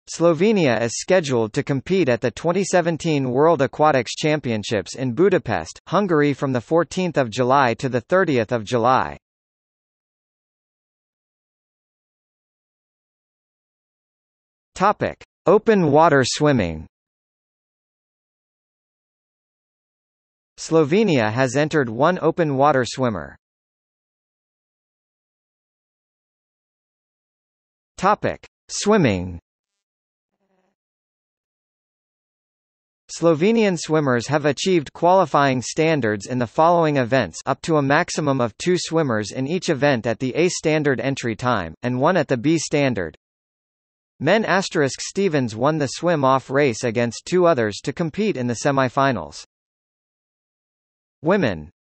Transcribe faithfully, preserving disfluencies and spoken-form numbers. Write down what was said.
Slovenia is scheduled to compete at the twenty seventeen World Aquatics Championships in Budapest, Hungary from the fourteenth of July to the thirtieth of July. Topic: Open water swimming. Slovenia has entered one open water swimmer. Topic: Swimming. Slovenian swimmers have achieved qualifying standards in the following events, up to a maximum of two swimmers in each event at the A standard entry time, and one at the B standard. Men asterisk Stevens won the swim-off race against two others to compete in the semifinals. Women.